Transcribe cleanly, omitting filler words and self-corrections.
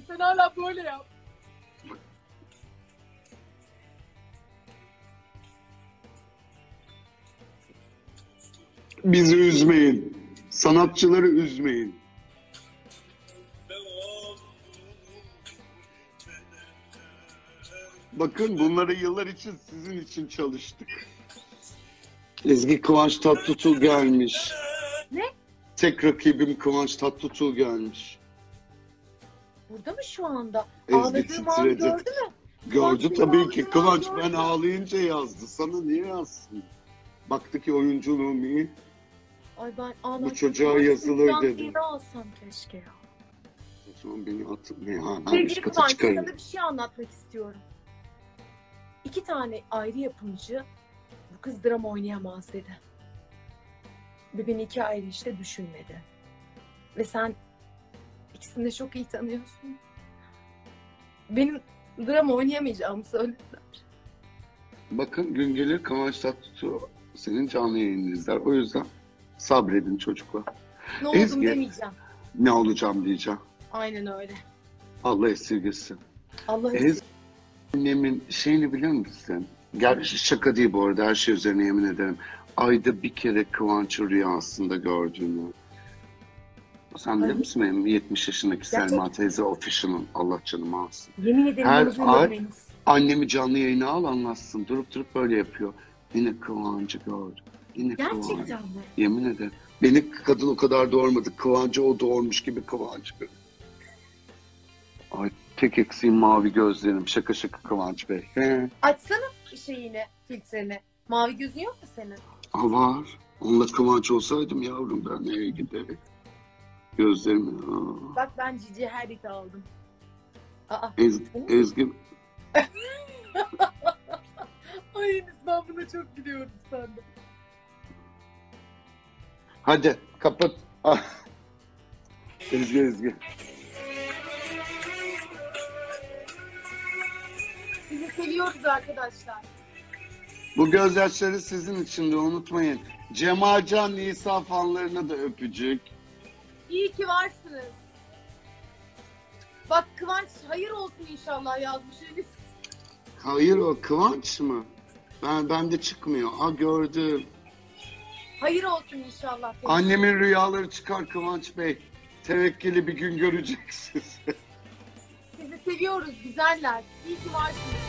Sen hala böyle yap. Bizi üzmeyin. Sanatçıları üzmeyin. Bakın bunları yıllar için sizin için çalıştık. Ezgi Kıvanç Tatlıtuğ gelmiş. Ne? Tek rakibim Kıvanç Tatlıtuğ gelmiş. Burada mı şu anda? Ezgi Ağladığım anı titredi. gördü mü? Gördü tabii ki. ağladığım Kıvanç anı ben gördü mü? ağlayınca yazdı. Sana niye yazsın? Baktı ki oyunculuğum iyi. Ay ben ağlarken Bu çocuğa yazılır dedi. Yine alsam keşke ya. O zaman beni atın. Ya, ben Sevgili üst kata Kıvanç, çıkarım. sana bir şey anlatmak istiyorum. 2 tane ayrı yapımcı bu kız drama oynayamaz dedi. Ve beni 2 ayrı işte düşünmedi. Ve sen ikisini de çok iyi tanıyorsun. Benim drama oynayamayacağımı söylediler. Bakın gün gelir Kıvanç Tatlıtuğ senin canlı yayını izler. O yüzden sabredin çocuklar. Ne oldum Ezgi. demeyeceğim. Ne olacağım diyeceğim. Aynen öyle. Allah esirgesin. Allah Ezgi annemin şeyini bilir misin? Gerçi şaka değil bu arada, her şey üzerine yemin ederim. Ayda bir kere Kıvanç'ı rüyasında gördüğünü. Sen bilir misin benim 70 yaşındaki Gerçekten. Selma teyze official'ın, Allah canımı alsın. Yemin ederim Her bunu duymadım ay henüz. annemi canlı yayına al anlatsın. Durup durup böyle yapıyor. Yine Kıvanç'ı gördüm. Yine Kıvanç'ı. Gerçekten mi? Yemin ederim. Beni kadın o kadar doğurmadı. Kıvanç'ı o doğurmuş gibi Kıvanç. Ay tek eksiğim mavi gözlerim. Şaka şaka Kıvanç Bey. He. Açsana şeyini, filtreni. Mavi gözün yok mu senin? Ha var. Onunla Kıvanç olsaydım yavrum ben nereye giderek. Gözlerimi. Aa. Bak ben Cici Herbit'i aldım. Aa. Ezgi. Ay Enis, ben buna çok gülüyorum sende. Hadi kapat. Ah. Ezgi. Sizi seviyoruz arkadaşlar. Bu gözyaşları sizin için de unutmayın. Cemalcan Nisa fanlarına da öpücük. İyi ki varsınız. Bak Kıvanç hayır olsun inşallah yazmış Enis. Hayır o Kıvanç mı? Bende çıkmıyor. Ha gördüm. Hayır olsun inşallah. Annemin rüyaları çıkar Kıvanç Bey. Tevekkeli bir gün göreceksiniz. Sizi seviyoruz güzeller. İyi ki varsınız.